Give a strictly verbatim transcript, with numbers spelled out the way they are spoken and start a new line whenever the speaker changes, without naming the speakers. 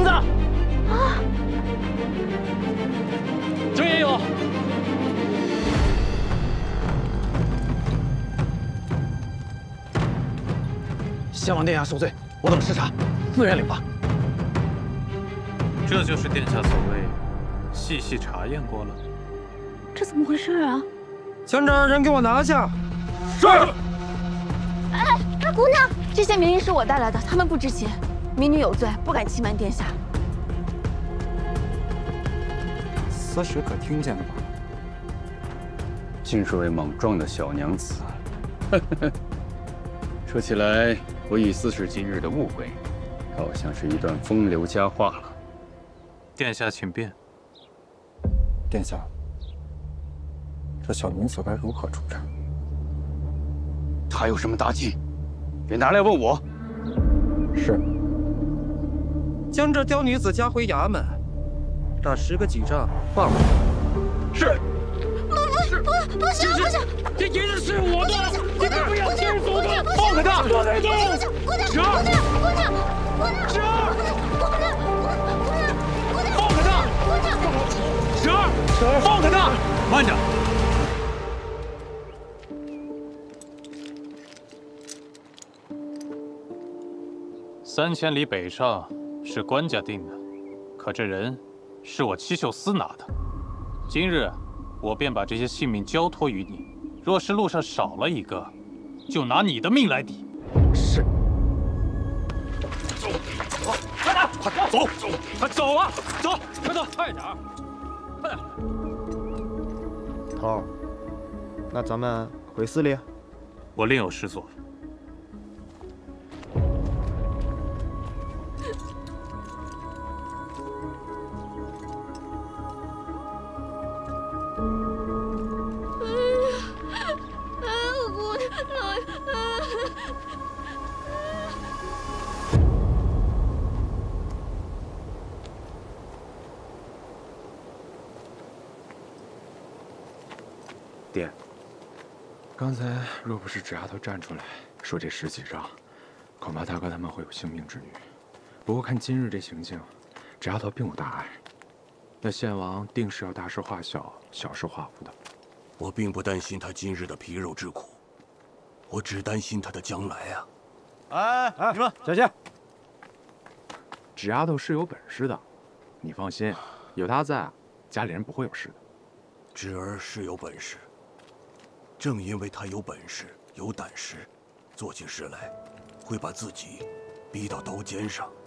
名字。啊，这也有。先往殿下受罪，我等视察，自愿领罚。
这就是殿下所谓细细查验过了。
这怎么回事啊？
将这二人给我拿下！
是。哎，姑娘，这些民衣是我带来的，他们不知情，民女有罪，不敢欺瞒殿下。
此时可听见了吧？
竟是位莽撞的小娘子。说起来，我与司使今日的误会，好像是一段风流佳话了。
殿下请便。
殿下，这小女子该如何处置？
她有什么大忌？别拿来问我。
是。将这刁女子押回衙门，打十个几杖，放了。是。
不不不不行不行，
这银子是我的，你们不要牵走的，
放
开他！
不能动！姑娘，姑娘，姑娘，姑娘，姑娘，
十二，
姑娘，姑娘，姑娘，
放开他！
姑娘，
十二，十二，放开他！
慢着。三千里北上是官家定的，可这人是我七秀司拿的。今日我便把这些性命交托于你，若是路上少了一个，就拿你的命来抵。
是。走，走，快点，快点，走，走，快走啊，走，快走，快点，快点。
头儿，那咱们回司里。
我另有事做。
爹，刚才若不是纸丫头站出来说这十几仗，恐怕大哥他们会有性命之虞。不过看今日这行径，纸丫头并无大碍。那献王定是要大事化小，小事化无的。
我并不担心他今日的皮肉之苦，我只担心他的将来啊！
哎哎，你们小心！
纸丫头是有本事的，你放心，有她在，家里人不会有事的。
芷儿是有本事。正因为他有本事、有胆识，做起事来会把自己逼到刀尖上。